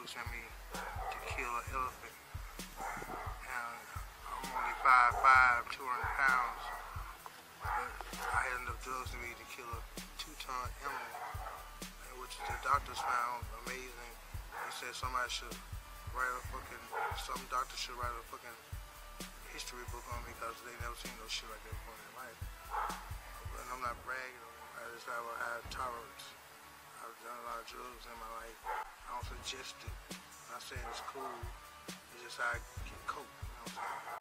dosing me to kill an elephant. And I'm only 5'5", 200 pounds. But I had enough drugs in me to kill a 2-ton animal, which the doctors found amazing. They said some doctor should write a fucking history book on me because they never seen no shit like that before in their life. And I'm not bragging on it. I just have a high tolerance. I've done a lot of drugs in my life. I don't suggest it. I'm not saying it's cool. It's just how I get cope. You know what I'm saying?